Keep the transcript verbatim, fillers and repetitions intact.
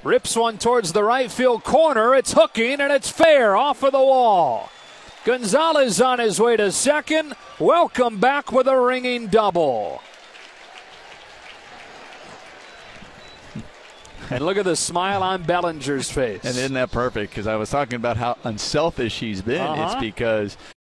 Rips one towards the right field corner. It's hooking, and it's fair off of the wall. González on his way to second. Welcome back with a ringing double. And look at the smile on Bellinger's face. And isn't that perfect? Because I was talking about how unselfish he's been. Uh-huh. It's because